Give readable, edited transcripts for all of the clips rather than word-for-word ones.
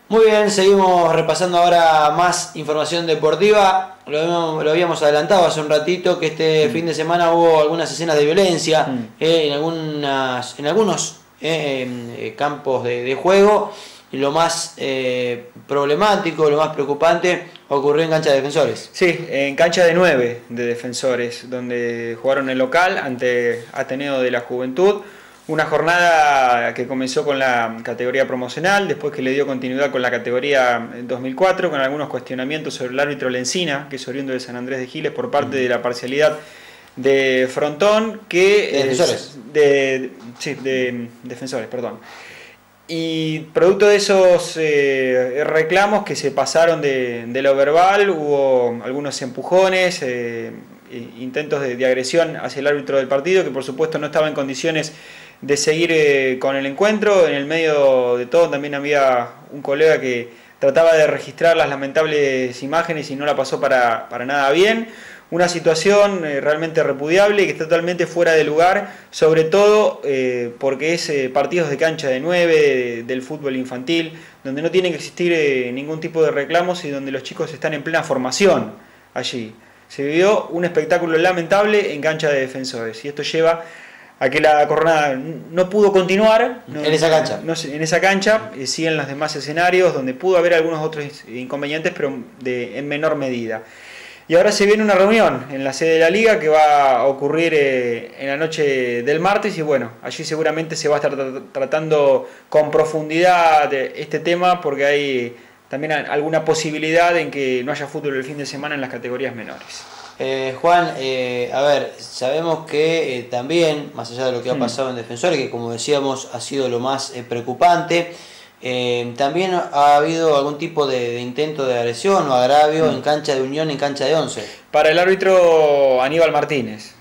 Muy bien, seguimos repasando ahora más información deportiva. Lo habíamos adelantado hace un ratito que este fin de semana hubo algunas escenas de violencia en algunos campos de juego. Y lo más problemático, lo más preocupante ocurrió en cancha de Defensores. Sí, en cancha de 9 de Defensores, donde jugaron el local ante Ateneo de la Juventud. Una jornada que comenzó con la categoría promocional, después que le dio continuidad con la categoría 2004, con algunos cuestionamientos sobre el árbitro Lencina, que es oriundo de San Andrés de Giles, por parte de la parcialidad de Frontón, que Defensores. de Defensores, perdón. Y producto de esos reclamos que se pasaron de lo verbal, hubo algunos empujones, intentos de agresión hacia el árbitro del partido, que por supuesto no estaba en condiciones de seguir con el encuentro. En el medio de todo también había un colega que trataba de registrar las lamentables imágenes y no la pasó para nada bien. Una situación realmente repudiable y que está totalmente fuera de lugar, sobre todo porque es partidos de cancha de 9, del fútbol infantil, donde no tiene que existir ningún tipo de reclamos y donde los chicos están en plena formación allí. Se vivió un espectáculo lamentable en cancha de Defensores y esto lleva a que la jornada no pudo continuar en esa cancha. En esa cancha, siguen los demás escenarios donde pudo haber algunos otros inconvenientes, pero en menor medida. Y ahora se viene una reunión en la sede de la Liga que va a ocurrir en la noche del martes y bueno, allí seguramente se va a estar tratando con profundidad este tema porque hay también alguna posibilidad en que no haya fútbol el fin de semana en las categorías menores. Juan, a ver, sabemos que también, más allá de lo que ha pasado en Defensores, que como decíamos ha sido lo más preocupante, también ha habido algún tipo de intento de agresión o agravio en cancha de Unión, en cancha de Once. Para el árbitro Aníbal Martínez,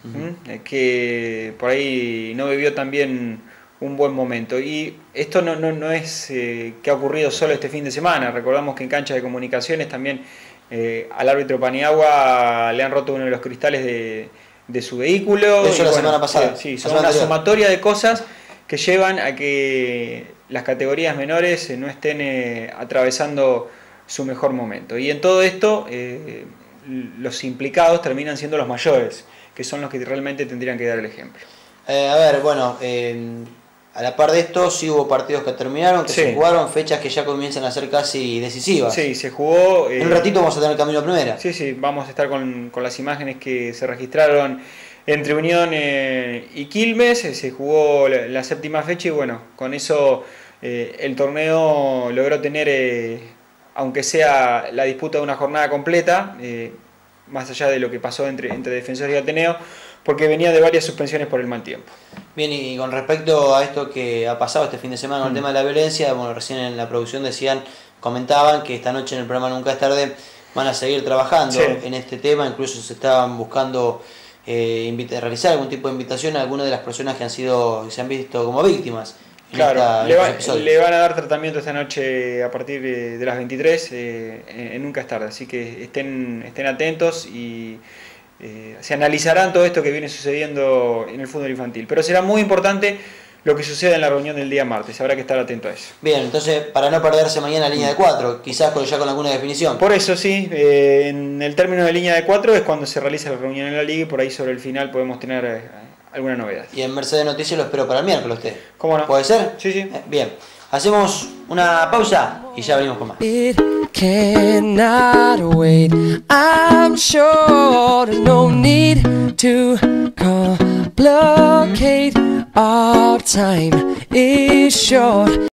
que por ahí no vivió también un buen momento. Y esto no es que ha ocurrido solo este fin de semana. Recordamos que en cancha de Comunicaciones también al árbitro Paniagua le han roto uno de los cristales de su vehículo. Eso la semana pasada. Sí, son una sumatoria de cosas que llevan a que las categorías menores no estén atravesando su mejor momento. Y en todo esto los implicados terminan siendo los mayores, que son los que realmente tendrían que dar el ejemplo. A ver, bueno, a la par de esto sí hubo partidos que terminaron, que se jugaron, fechas que ya comienzan a ser casi decisivas. Sí, se jugó. En un ratito vamos a tener camino a primera. Sí, vamos a estar con las imágenes que se registraron entre Unión y Quilmes. Se jugó la séptima fecha y bueno, con eso el torneo logró tener, aunque sea la disputa de una jornada completa, más allá de lo que pasó entre Defensores y Ateneo, porque venía de varias suspensiones por el mal tiempo. Bien, y con respecto a esto que ha pasado este fin de semana con el tema de la violencia, bueno, recién en la producción comentaban que esta noche en el programa Nunca es Tarde van a seguir trabajando en este tema, incluso se estaban buscando realizar algún tipo de invitación a algunas de las personas que se han visto como víctimas. Claro, le van a dar tratamiento esta noche a partir de las 23 en Nunca es Tarde, así que estén atentos y se analizarán todo esto que viene sucediendo en el fútbol infantil. Pero será muy importante lo que suceda en la reunión del día martes, habrá que estar atento a eso. Bien, entonces para no perderse mañana línea de 4, quizás ya con alguna definición. Por eso sí, en el término de línea de 4 es cuando se realiza la reunión en la Liga y por ahí sobre el final podemos tener alguna novedad. Y en Mercedes Noticias lo espero para el miércoles usted. ¿Cómo no? ¿Puede ser? Sí. Bien, hacemos una pausa y ya venimos con más. It cannot wait. I'm sure there's no need to complicate. Our time is short.